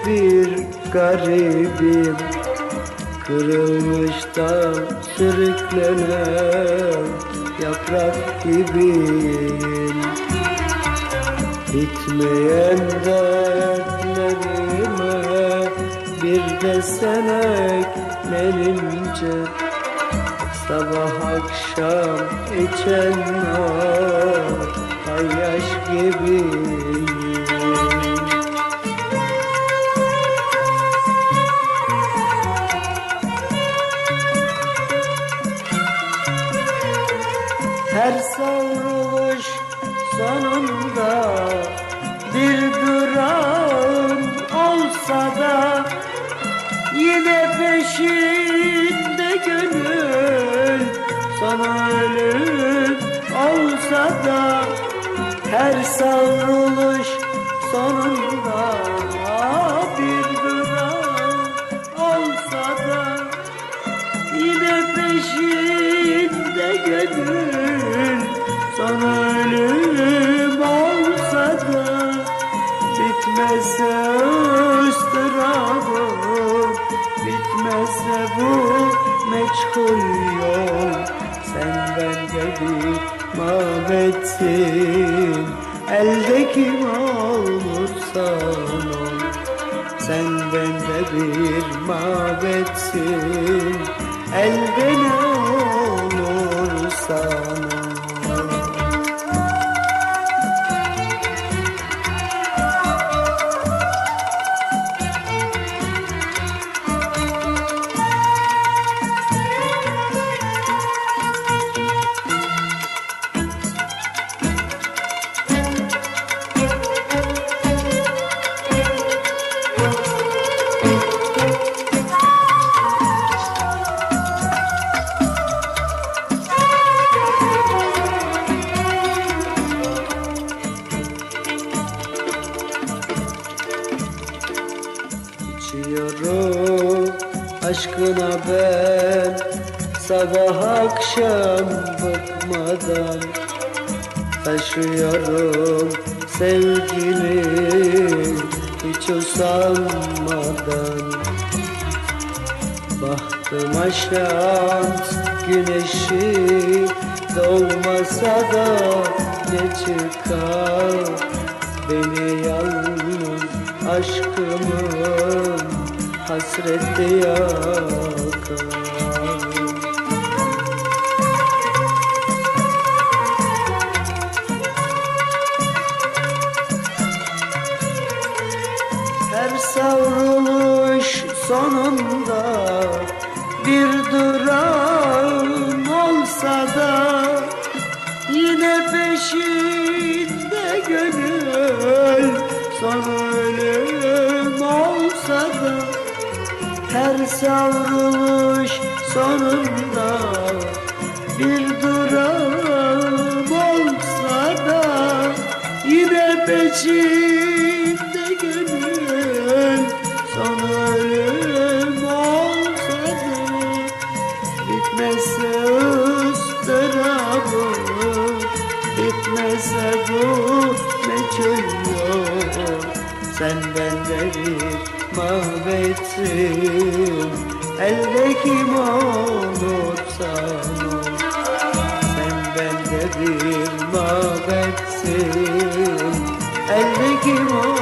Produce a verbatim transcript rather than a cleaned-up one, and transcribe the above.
bir garibim, kırılmış da sürüklenen yaprak gibiyim. Bitmeyen dertlerime bir de sen eklenince, sabah akşam içen ay yaş gibiyim. Her savruluş sonunda bir durağım olsa da, yine peşinde gönül sana ölüm olsa da, her savruluş sonunda bir durağım olsa da, yine peşinde gönül sana ölüm olsa da, bitmezse ıstırabım, bitmezse bu meçhul yol. Sen bende bir mabetsin, elde kim olursan ol. Sen bende bir mabetsin, elde ne olursan ol. İçiyorum aşkına ben sabah akşam bıkmadan, taşıyorum sevgini hiç usanmadan. Bahtıma şans güneşi doğmasa da ne çıkar, beni yalnız aşkımın hasreti yakar. Her savruluş sonunda bir durağım olsa da, yine peşinde gönül son ölüm olsa da, her savruluş sonunda bir durağım olsa da, yine peşinde gönül son ölüm olsa da, bitmezse ıstırabım, bitmezse bu meçhul yol. Sen bende bir mabetsin, elde kim olursan ol. Sen bende bir mabetsin, elde kim olursan ol.